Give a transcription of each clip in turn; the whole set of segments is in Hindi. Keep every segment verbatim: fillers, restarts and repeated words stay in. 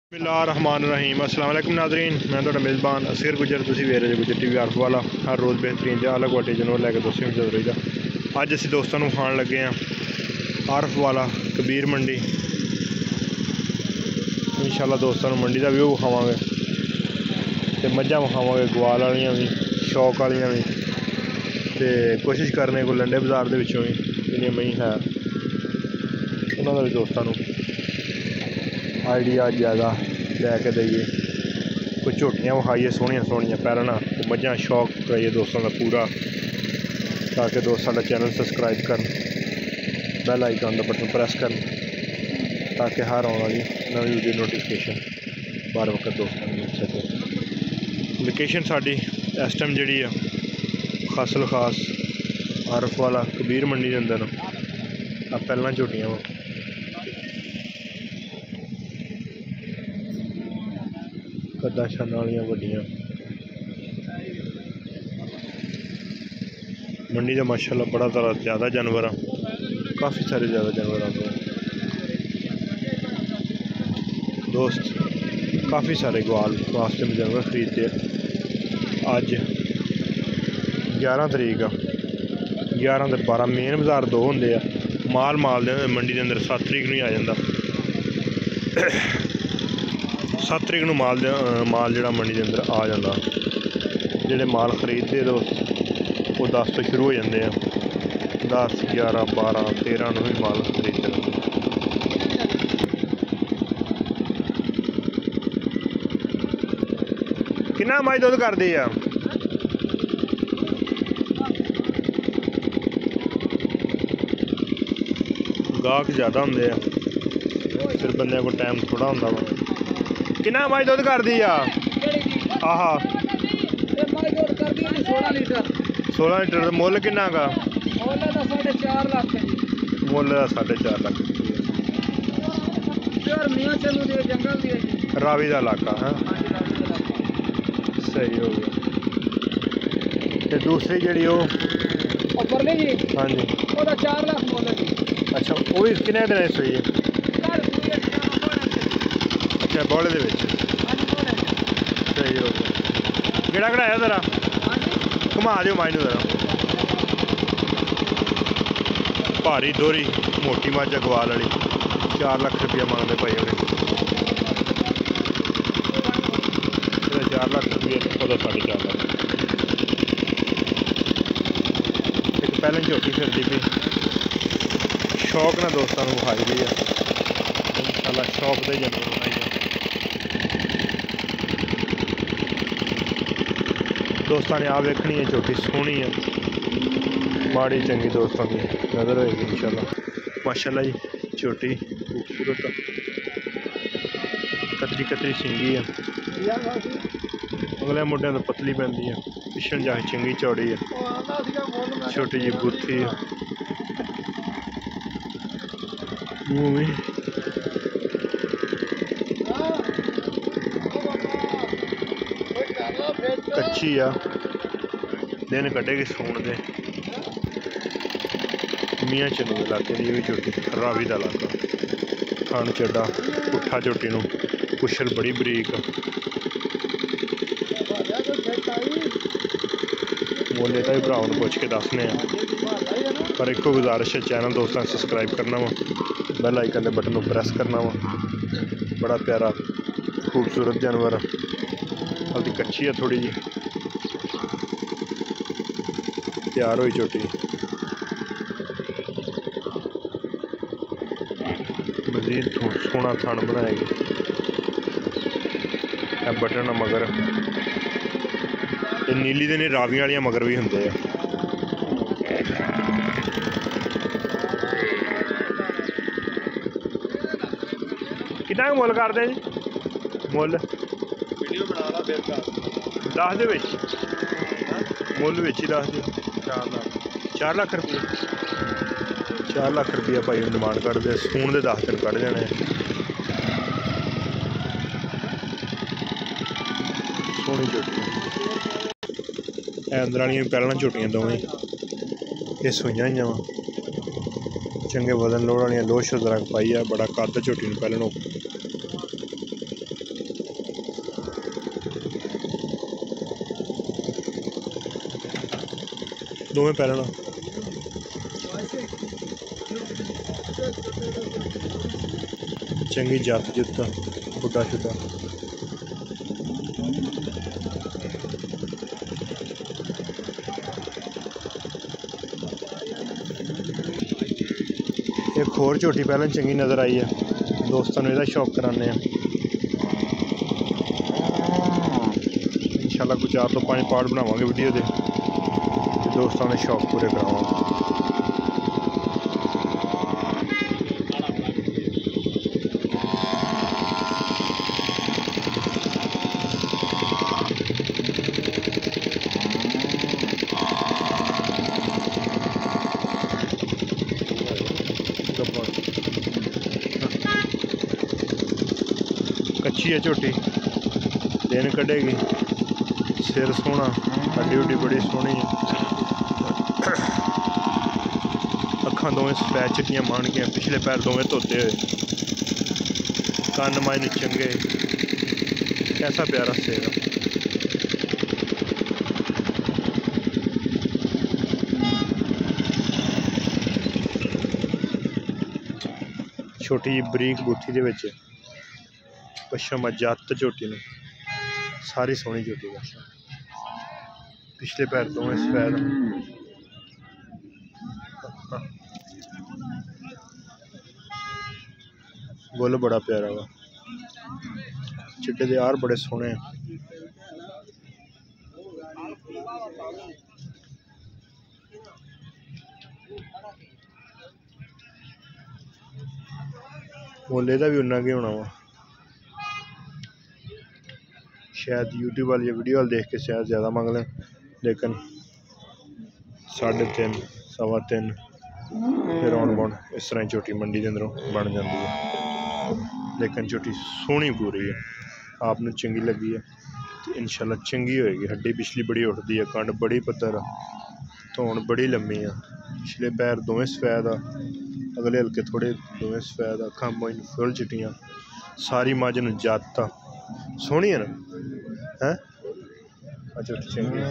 बिस्मिल्लाहिर्रहमानिर्रहीम अस्सलाम वालेकुम नाज़रीन, मैं तो मेज़बान असगर गुजर तुसी वेख रहे गुजर टी वी आरफ वाला हर रोज़ बेहतरीन जहाँ अलग वाटे जनोर लैके दोस्तों में चल रही था। अज असी दोस्तों को खाण लगे हैं आरफ वाला कबीर मंडी। इंशाल्लाह दोस्तों मंडी का व्यू विखावांगे तो मझां विखावांगे ग्वाल वालियां भी शौक वालियां भी, तो कोशिश करने को लंडे बाजार के विचों भी जिन्हें मई है उन्होंने भी दोस्तों को आइडिया ज़्यादा लैके दईए, कुछ झोटियाँ विखाइए सोहनिया सोहनिया पैरना मझां शौक कराइए दोस्तों का पूरा, ताकि दोस्तों का चैनल सबसक्राइब कर बैल आइकन का बटन प्रेस कर ताकि हर आने वाली नवी वीडियो नोटिफिकेशन बार वक्त दोस्तों को मिल सके। लोकेशन साड़ी इस टाइम जी खासल खास आरफ वाला कबीर मंडी के अंदर आ पहला झोटियाँ वा कदा छन वालियां वड्डियां मंडी का माशाल्लाह बड़ा सारा ज़्यादा जानवर आ, काफ़ी सारे ज़्यादा जानवर आते हैं दोस्त। काफ़ी सारे ग्वाल वास्ते में जानवर खरीदते हैं। अज ग्यारह तरीक आ, ग्यारह तो बारह मेन बाजार दो होंगे आ, माल माल दे मंडी के अंदर सत्त तरीक नहीं आ जाता। सत्त तरीक नूं माल माल जो मंडी के अंदर आ जाता, जोड़े माल खरीदते दोस्त वो दस तो शुरू हो जाते हैं, दस ग्यारह बारह तेरह नूं भी माल खरीदते हैं। कितना मज दुध करती है? गाहक ज़्यादा होंगे फिर बंदे को टाइम थोड़ा होंदा वा। कितना मज दुध कर दी आ? आहा सोलह लीटर। मुल किन्ना का? मुल साढ़े चार लख रावी का इलाका है, सही हो गया। तो दूसरी जी हाँ जी चार लाख मुल। अच्छा वो भी किन्ने दिन सोई है? अच्छा बौले दे विच सही हो गया। गेड़ा कढ़ाया जरा घुमा दियो माइनू जरा। भारी दोहरी मोटी मझ ग्वाल वाली चार लख रुपया मांगते भाई उन्हें, चार लख रुपये वो साढ़े चार लख। एक पहले झोटी फिरती पी शौक ना दोस्तों को विखाई दी है, इंशाल्लाह शौक दे जानवर बनाई है। दोस्तों ने आप देखनी है झोटी सोहनी है माड़ी चंगी दोस्तों की नज़र होगी इंशाल्लाह। माशाल्लाह जी झोटी खूबसूरत कतरी कतरी सिंगी है, अगले मुंडिया तो पतली पैंदी है, पिछड़ जाके चंगी चौड़ी है, छोटी जी बुथी है, मुँह में कच्ची आ, दिन कटेगी सूण दे। मियाँ चन्नू के इलाके की भी झोटी रावी का इलाका, खान चड्डा पुट्ठा झोटी नूं पुछल बड़ी बरीक, मोले का भी भरावां नूं पुछ के दसने पर एको गुजारिश है चैनल दोस्तों सबसक्राइब करना वा, बैल आइकन के बटन को प्रेस करना वा। बड़ा प्यारा खूबसूरत जानवर अभी कच्ची है थोड़ी जी, तैयार हुई झोटी। मजीद सोहना थान बनाएगी बटन मगर नीली दे नहीं रावियां वालियां मगर भी होंगे। कितना मुल करते जी? मुल दस दे विच मुल विच ही दस दे चार लाख चार लाख रुपये चार लाख रुपया भाई डिमांड करते, सूण के दस दिन कढ़ जाने। सोहनी झोटी अंदर वाली पहला झोटियां दोवें ये सूइयां ही वा, चंगे वजन लोड़ वाली लोह शुद्ध रंग पाई है, बड़ा कद झोटी पहले दोवें पैरां नाल चंगी जात जुत्ता बुड्ढा शुड्डा एक होर झोटी पहले चंगी नज़र आई है दोस्तों ने शौक कराने इंशाल्लाह कुछ चार तो पाँच पार्ट बनावांगे वीडियो के दोस्तों ने शौक पूरे करावांगे। कच्ची है झोटी दिन कढ़ेगी सिर सोहना हड्डी हुड्डी बड़ी सोहनी है अखां दोवें सफैद चिट्टियां मानगियां पिछले पैर दोवें धोते हुए कन्न मायने चंगे कैसा प्यारा सेर है। छोटी जी बरीक बूथी दे विच पछम जत झोटी ने सारी सोहनी झोटी पछम पिछले पैर दोवें सफैद बुल बड़ा प्यारा वा चिट्टे दे यार बड़े सोहने हैं। मुल एहदा भी उन्ना गै होना वा शायद यूट्यूब वाली वीडियो वाल देख के शायद ज़्यादा मंग लें लेकिन साढ़े तीन सवा तीन फिर आउन बौन इस तरह झोटी मंडी के अंदरों बन जाती है लेकिन झोटी सोहनी पूरी है आपने चंगी लगी है तो इंशाल्लाह चंगी होएगी। हड्डी पिछली बड़ी उठती है कंड बड़ी पत्थर धौन बड़ी लम्मी है पिछले पैर दोवें सफैद आ अगले हल्के थोड़े दोवें सफैद अखां मोइन फुल चिट्टियां सारी मझ नूं जत सोहनी है ना है अच्छा चंगी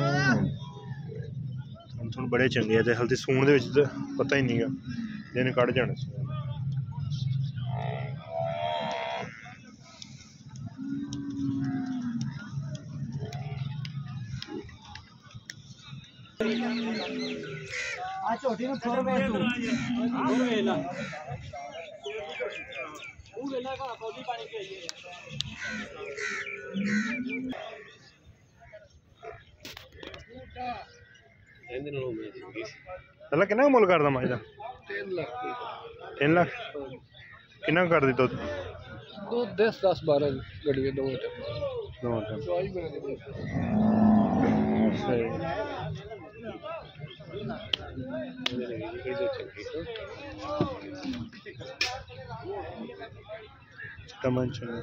थोड़े बड़े चंगे है हल्दी सूण दे विच तो पता ही नहीं गा दिन कढ़ जाने पहला किन्ना मुल करदा मझ दा तीन लाख किन्ना कर दी दुध दूध दस दस बारह गड्डियां दो टमन चंगा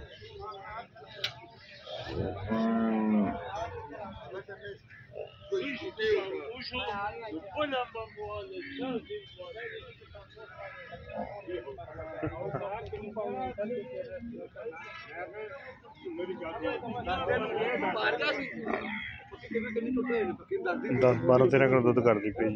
दस बारह तेरह किलो दुध कर दी पी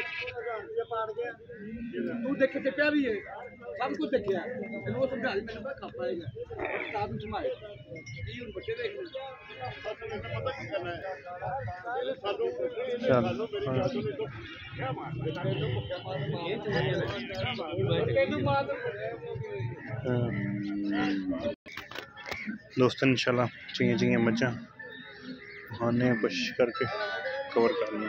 तू देखे ते प्यारी है सब कुछ देखिया वो समझा दी मैंने खा पाएगा साथ में तुम्हारे ये उन बच्चे देख पता की करना है दोस्तों इंशाल्लाह चंगी चंगी मझां खाने कोशिश करके कवर करनी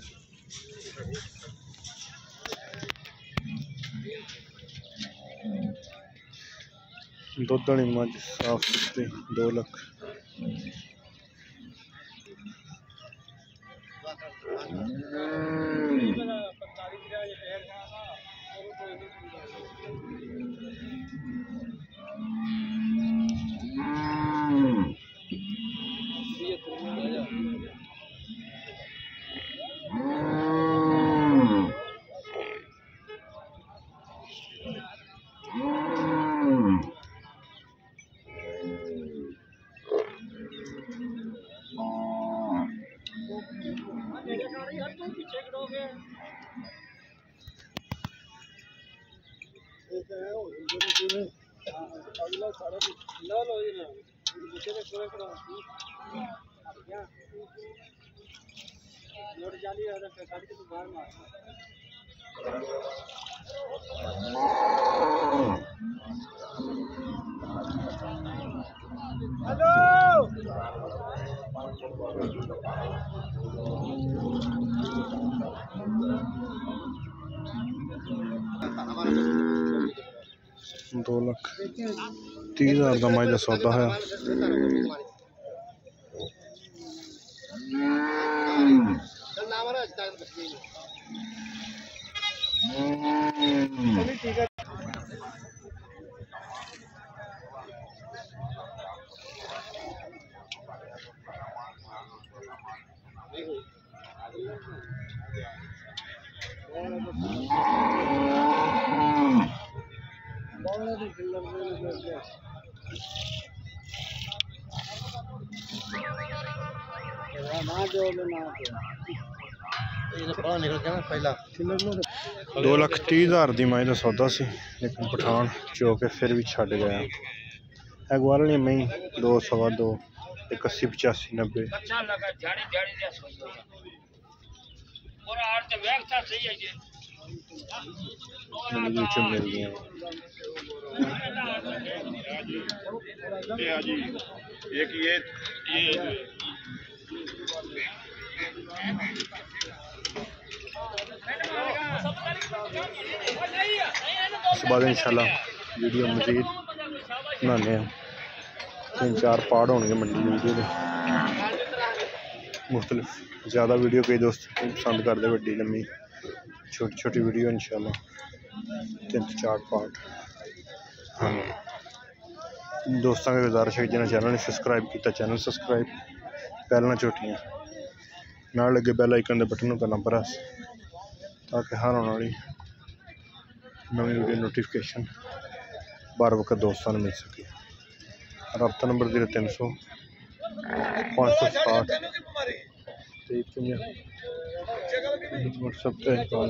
दुध वाली मझ साफ सुथरी दो लख दो लख तीह हज़ार का मज का सौदा है। दो लख तीह हज़ार की मज का सौदा सी, लेकिन पठान चो के फिर भी छड़ गया। अगवाल मई दो सवा दो एक अस्सी पचासी नब्बे मिल गया। एक ये ये उसके बाद इंशाल्लाह वीडियो मजीद बनाने तीन चार पार्ट होंगे मंडी वीडियो के मुख्तलिफ। ज़्यादा वीडियो कई दोस्त पसंद करते, वड्डी लम्मी छोटी छोटी वीडियो इंशाल्लाह तीन चार पार्ट। हाँ दोस्तों की गुजारिश है जिन्हें चैनल ने सब्सक्राइब किया चैनल सब्सक्राइब पहलना छोटियाँ ना लगे बैल आइकन के बटन करना प्रेस, ताकि हर आने वाली नवी वीडियो नोटिफिकेशन बार वक्त दोस्तों मिल सके। रब्ता नंबर जीरो तीन सौ पाँच सौ साठ व्हाट्सएप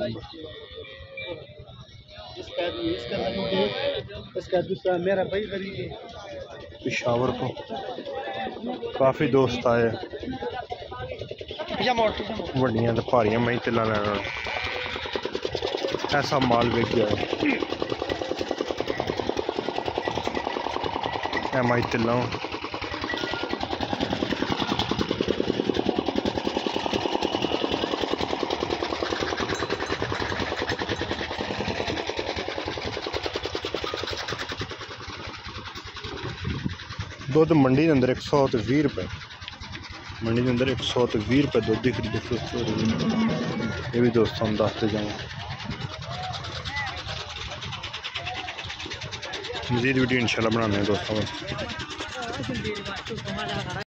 पिशावर को काफ़ी दोस्त आए वड्डियां तो भारियां मई तिल्ला लैन। ऐसा माल बिक गया है मई तिल्ला। दुध मंडी के अंदर एक सौ तो भी रुपए मंडी के अंदर एक सौ तो भी रुपए दुध की खरीदी फरोख्त हो रही है। ये भी दोस्तों दसते जाऊँ। मज़ीद वीडियो इंशाल्लाह बनाने हैं दोस्तों।